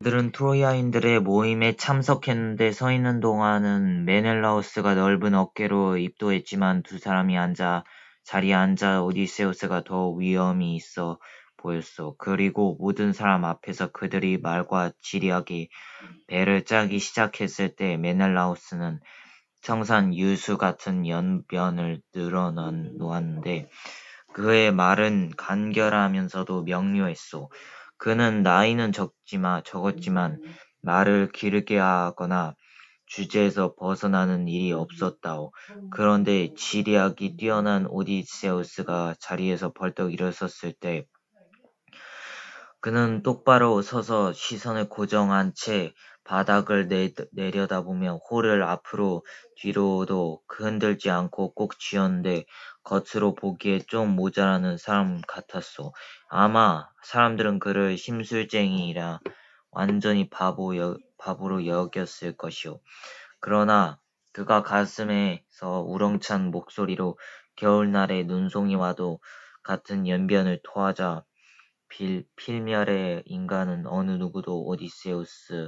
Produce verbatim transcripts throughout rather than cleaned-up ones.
그들은 트로이아인들의 모임에 참석했는데 서 있는 동안은 메넬라우스가 넓은 어깨로 입도했지만 두 사람이 앉아 자리에 앉아 오디세우스가 더 위엄이 있어 보였어. 그리고 모든 사람 앞에서 그들이 말과 지리하게 배를 짜기 시작했을 때 메넬라우스는 청산 유수 같은 연변을 늘어놓았는데 그의 말은 간결하면서도 명료했소. 그는 나이는 적지만, 적었지만 말을 길게 하거나 주제에서 벗어나는 일이 없었다오. 그런데 지리학이 뛰어난 오디세우스가 자리에서 벌떡 일어섰을 때 그는 똑바로 서서 시선을 고정한 채 바닥을 내, 내려다보며 홀을 앞으로 뒤로도 흔들지 않고 꼭 쥐었는데 겉으로 보기에 좀 모자라는 사람 같았소. 아마 사람들은 그를 심술쟁이라 완전히 바보 여, 바보로 여겼을 것이오. 그러나 그가 가슴에서 우렁찬 목소리로 겨울날의 눈송이와도 같은 연변을 토하자 빌, 필멸의 인간은 어느 누구도 오디세우스와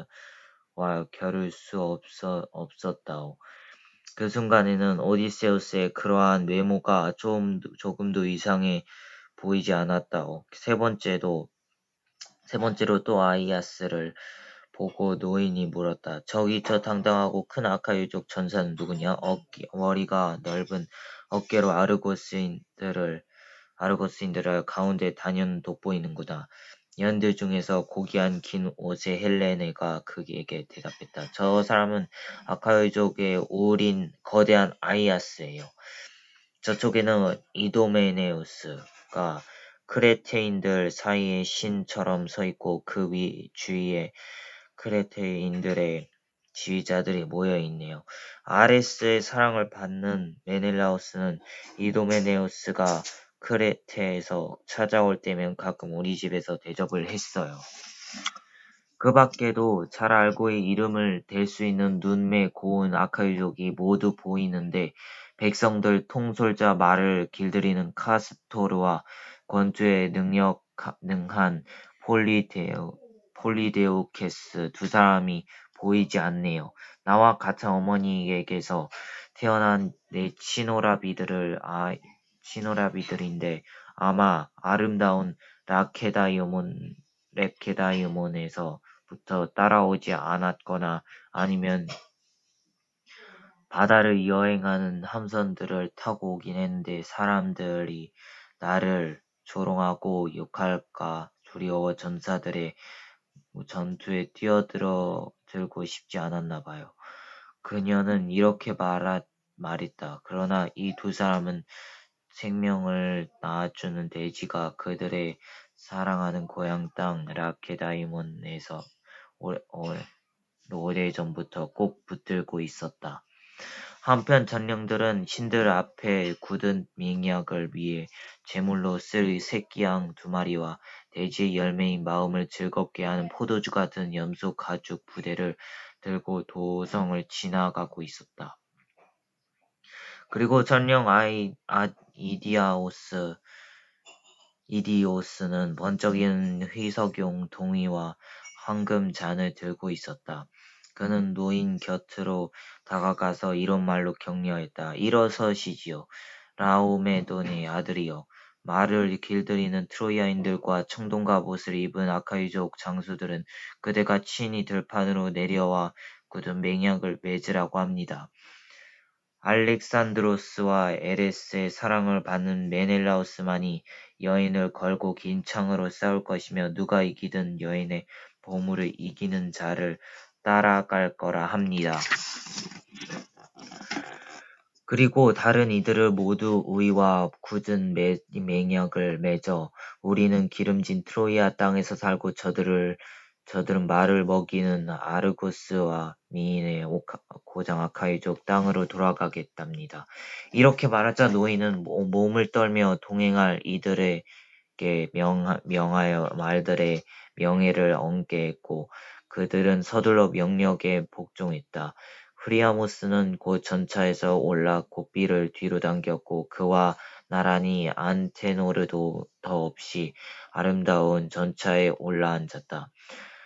겨룰 수 없어, 없었다오. 그 순간에는 오디세우스의 그러한 외모가 좀, 조금도 이상해 보이지 않았다오. 세 번째도, 세 번째로 또 아이아스를 보고 노인이 물었다. 저기 저 당당하고 큰 아카유족 전사는 누구냐? 어깨, 머리가 넓은 어깨로 아르고스인들을 아르고스인들을 가운데 다녀는 돋보이는구나. 연들 중에서 고귀한 긴 옷의 헬레네가 그에게 대답했다. 저 사람은 아카이족의 오린 거대한 아이아스예요. 저쪽에는 이도메네우스가 크레테인들 사이에 신처럼 서 있고 그 위 주위에 크레테인들의 지휘자들이 모여 있네요. 아레스의 사랑을 받는 메넬라우스는 이도메네우스가 크레테에서 찾아올 때면 가끔 우리 집에서 대접을 했어요. 그 밖에도 잘 알고 이름을 댈 수 있는 눈매 고운 아카이족이 모두 보이는데 백성들 통솔자 말을 길들이는 카스토르와 권투에 능력, 능한 폴리데우, 폴리데우케스 두 사람이 보이지 않네요. 나와 같은 어머니에게서 태어난 내 친오라비들을 아, 친오라비들인데 아마 아름다운 라케다이오몬, 레케다이오몬에서 부터 따라오지 않았거나 아니면 바다를 여행하는 함선들을 타고 오긴 했는데 사람들이 나를 조롱하고 욕할까 두려워 전사들의 전투에 뛰어들어 들고 싶지 않았나 봐요. 그녀는 이렇게 말하, 말했다. 그러나 이 두 사람은 생명을 낳아주는 돼지가 그들의 사랑하는 고향 땅 라케다이몬에서 오래전부터 꼭 붙들고 있었다. 한편 전령들은 신들 앞에 굳은 맹약을 위해 제물로 쓸 새끼양 두 마리와 돼지의 열매인 마음을 즐겁게 하는 포도주 같은 염소 가죽 부대를 들고 도성을 지나가고 있었다. 그리고 전령 아이, 아, 이디아오스, 이디오스는 번쩍이는 휘석용 동이와 황금 잔을 들고 있었다. 그는 노인 곁으로 다가가서 이런 말로 격려했다. 일어서시지요. 라오메돈의 아들이여. 말을 길들이는 트로이아인들과 청동갑옷을 입은 아카이족 장수들은 그대가 친히 들판으로 내려와 굳은 맹약을 맺으라고 합니다. 알렉산드로스와 에레스의 사랑을 받는 메넬라우스만이 여인을 걸고 긴 창으로 싸울 것이며 누가 이기든 여인의 보물을 이기는 자를 따라갈 거라 합니다. 그리고 다른 이들을 모두 우리와 굳은 매, 맹약을 맺어 우리는 기름진 트로이아 땅에서 살고 저들을 저들은 말을 먹이는 아르고스와 미인의 오카, 고장 아카이족 땅으로 돌아가겠답니다. 이렇게 말하자 노인은 몸을 떨며 동행할 이들에게 명, 명하여 말들의 명예를 얹게 했고 그들은 서둘러 명령에 복종했다. 프리아모스는 곧 전차에서 올라 고삐를 뒤로 당겼고 그와 나란히 안테노르도 더 없이 아름다운 전차에 올라앉았다.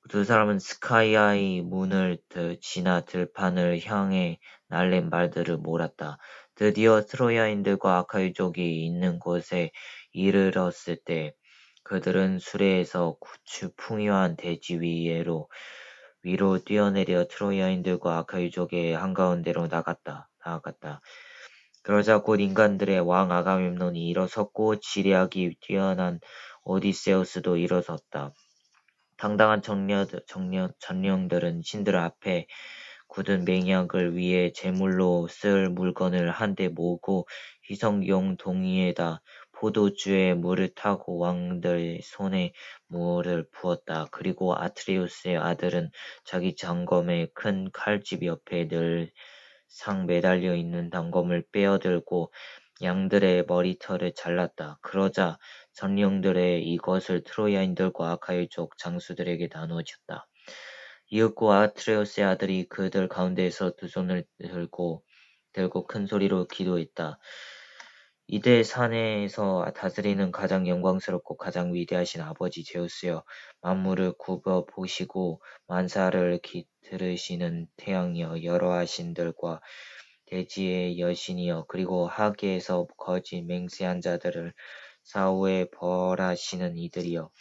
두 사람은 스카이아의 문을 지나 들판을 향해 날랜 말들을 몰았다. 드디어 트로야인들과 아카이족이 있는 곳에 이르렀을 때 그들은 수레에서 구추 풍요한 대지 위로 위로 뛰어내려 트로야인들과 아카이족의 한가운데로 나갔다. 나아갔다. 그러자 곧 인간들의 왕 아가멤논이 일어섰고 지략이 뛰어난 오디세우스도 일어섰다. 당당한 정령, 정령, 전령들은 신들 앞에 굳은 맹약을 위해 제물로 쓸 물건을 한데 모으고 희성용 동이에다 포도주에 물을 타고 왕들 손에 물을 부었다. 그리고 아트레우스의 아들은 자기 장검에 큰 칼집 옆에 늘상 매달려 있는 단검을 빼어들고 양들의 머리털을 잘랐다. 그러자 전령들의 이것을 트로야인들과 아카이족 장수들에게 나누어졌다. 이윽고 아트레우스의 아들이 그들 가운데에서 두 손을 들고 들고 큰 소리로 기도했다. 이대 산에서 다스리는 가장 영광스럽고 가장 위대하신 아버지 제우스여, 만물을 굽어 보시고 만사를 들으시는 태양이여, 여러 하신들과 대지의 여신이여, 그리고 하계에서 거짓 맹세한 자들을 사후에 벌하시는 이들이여,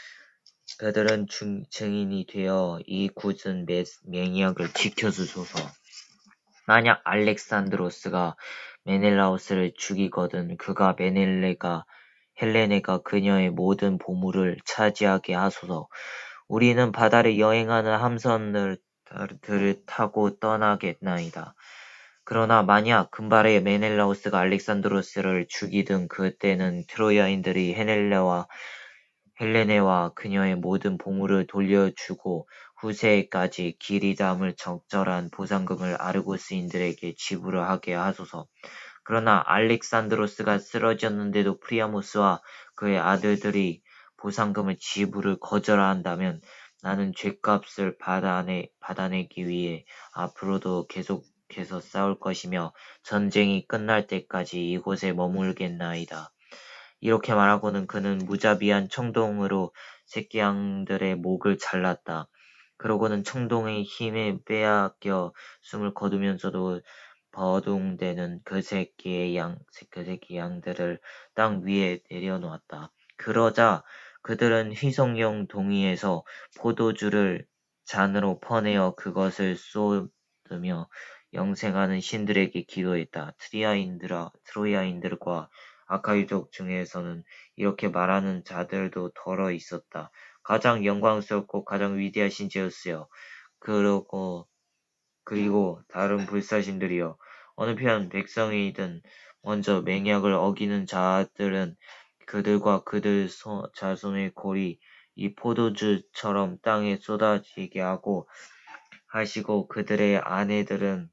그들은 중, 증인이 되어 이 굳은 맹약을 지켜주소서. 만약 알렉산드로스가 메넬라우스를 죽이거든 그가 메넬레가 헬레네가 그녀의 모든 보물을 차지하게 하소서. 우리는 바다를 여행하는 함선을 들을 타고 떠나겠나이다. 그러나 만약 금발의 메넬라우스가 알렉산드로스를 죽이든 그때는 트로야인들이 헤넬레와 헬레네와 그녀의 모든 보물을 돌려주고 후세에까지 길이 담을 적절한 보상금을 아르고스인들에게 지불하게 하소서. 그러나 알렉산드로스가 쓰러졌는데도 프리아모스와 그의 아들들이 보상금을 지불을 거절한다면 나는 죗값을 받아내, 받아내기 위해 앞으로도 계속해서 싸울 것이며 전쟁이 끝날 때까지 이곳에 머물겠나이다. 이렇게 말하고는 그는 무자비한 청동으로 새끼 양들의 목을 잘랐다. 그러고는 청동의 힘에 빼앗겨 숨을 거두면서도 버둥대는 그 새끼의 양, 그 새끼 양들을 땅 위에 내려놓았다. 그러자 그들은 휘성용 동이에서 포도주를 잔으로 퍼내어 그것을 쏟으며 영생하는 신들에게 기도했다. 트리아인들아, 트로야인들과 아카이족 중에서는 이렇게 말하는 자들도 덜어 있었다. 가장 영광스럽고 가장 위대하신 제우스여, 그러고 그리고 다른 불사신들이여, 어느 편 백성이든 먼저 맹약을 어기는 자들은 그들과 그들 소, 자손의 골이 이 포도주처럼 땅에 쏟아지게 하고 하시고 그들의 아내들은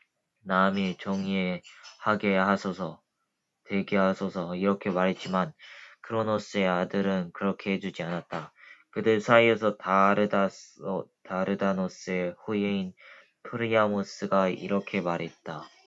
남의 종이에 하게 하소서. 되게 하소서. 이렇게 말했지만 크로노스의 아들은 그렇게 해주지 않았다. 그들 사이에서 다르다스, 다르다노스의 후예인 프리아모스가 이렇게 말했다.